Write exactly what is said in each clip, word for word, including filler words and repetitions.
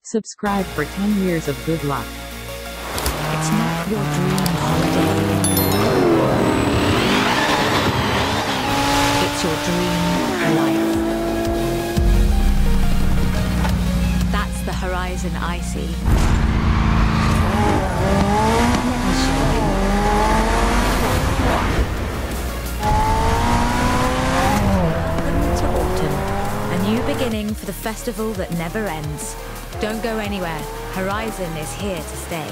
Subscribe for ten years of good luck. It's not your dream holiday. It's your dream life. That's the horizon I see. Let me show you. Welcome to autumn. A new beginning for the festival that never ends. Don't go anywhere. Horizon is here to stay.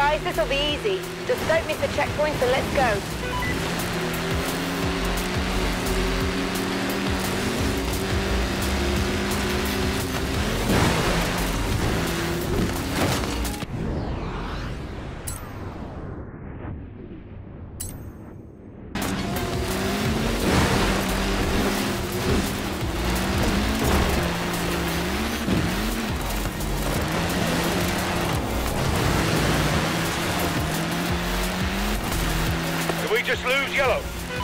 guys, this'll be easy. Just don't miss the checkpoints and let's go. We just lose yellow.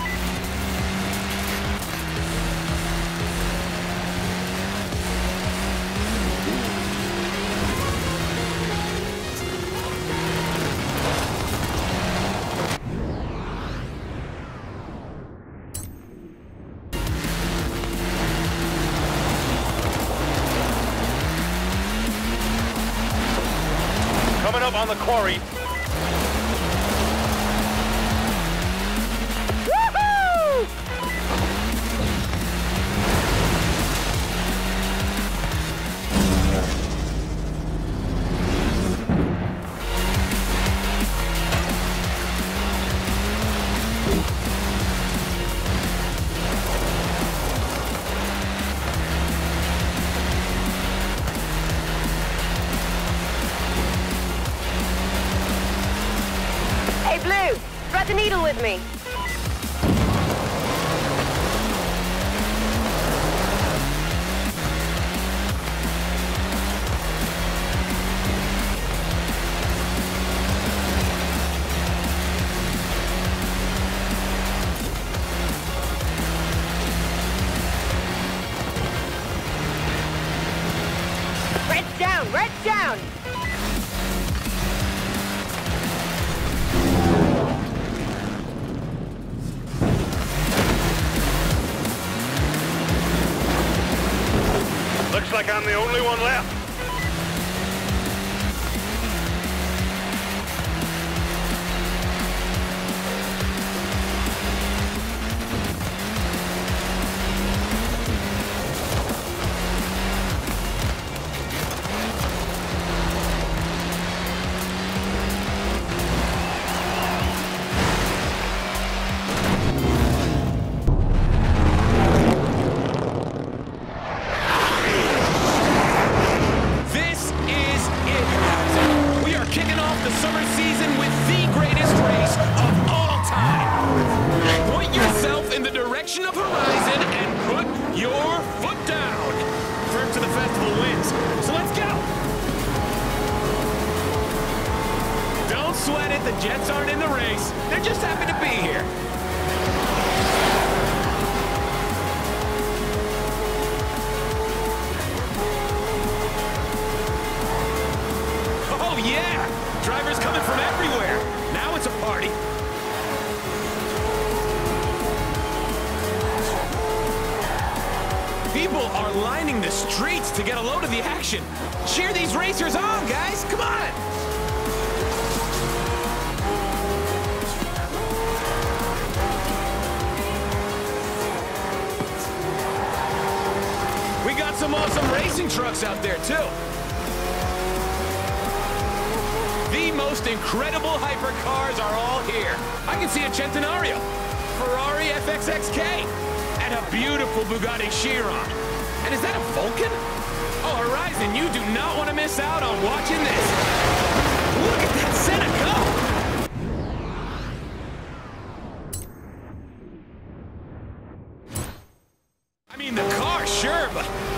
Coming up on the quarry. Hey, Blue, thread the needle with me. Red's down, red's down! Looks like I'm the only one left. Of Horizon and put your foot down. First to the festival wins. So let's go. Don't sweat it. The Jets aren't in the race. They're just happy to be here. Oh yeah! Drivers coming from everywhere. Now it's a party. People are lining the streets to get a load of the action. Cheer these racers on, guys! Come on! We got some awesome racing trucks out there, too. The most incredible hypercars are all here. I can see a Centenario, Ferrari F X X K, and a beautiful Bugatti Chiron. And is that a Vulcan? Oh, Horizon, you do not want to miss out on watching this. Look at that Senna go! I mean, the car, sure, but